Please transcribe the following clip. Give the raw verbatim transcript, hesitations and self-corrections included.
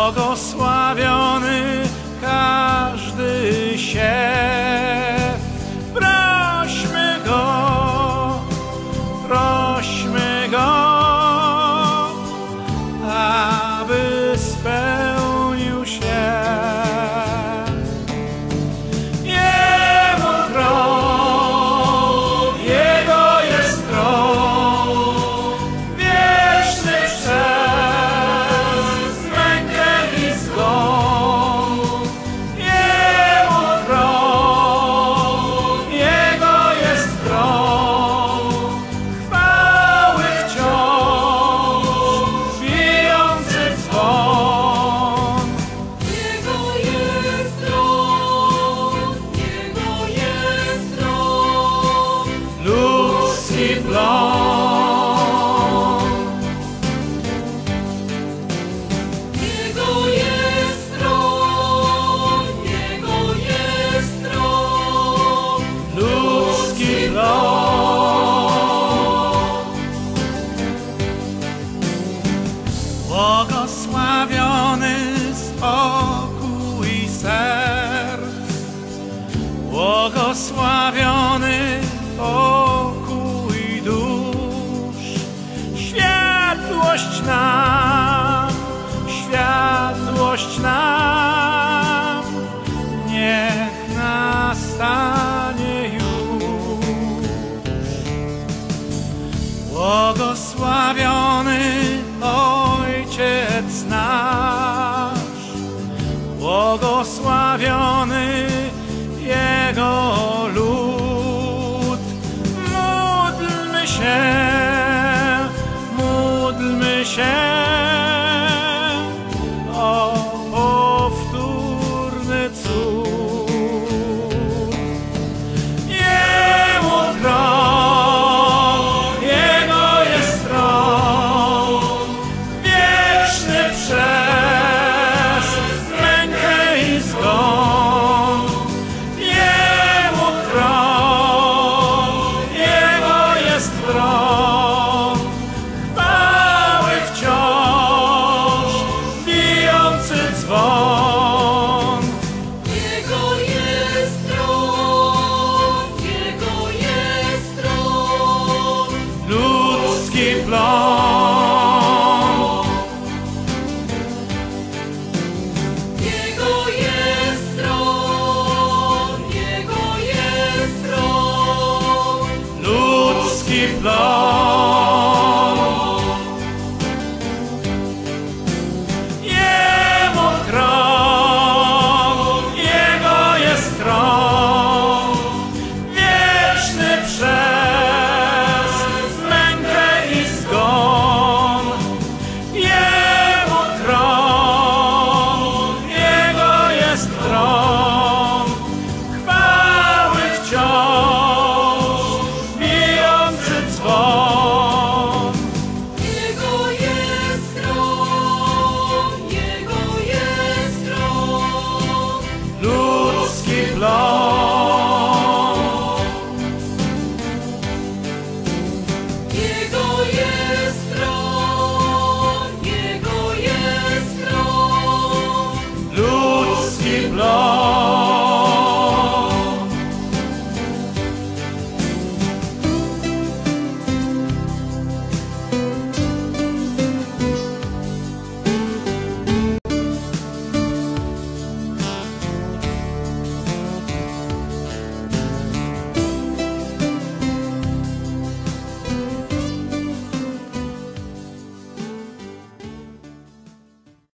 błogosławiony każdy siew. Prośmy Go, prośmy Go, aby spełnił się. Jemu tron, Jego jest tron, wieczny przez mękę i zgon. Jemu tron, Jego jest tron, chwały wciąż bijący dzwon. Jego jest tron, Jego jest tron, Ludzki plon. Jego jest tron, Jego jest tron, Ludzki plon. Błogosławiony spokój serc, błogosławiony pokój dusz. Światłość nam, światłość nam, niech nastanie już. Błogosławiony Ojciec nasz, błogosławiony Jego lud. Módlmy się, módlmy się o powtórny cud. Jemu tron, Jego jest tron, wieczny przez mękę i zgon. Jemu tron, Jego jest tron, chwały wciąż bijący dzwon. Jego jest tron, Jego jest tron, Ludzki plon. Jego jest tron, Jego jest tron, Ludzki plon.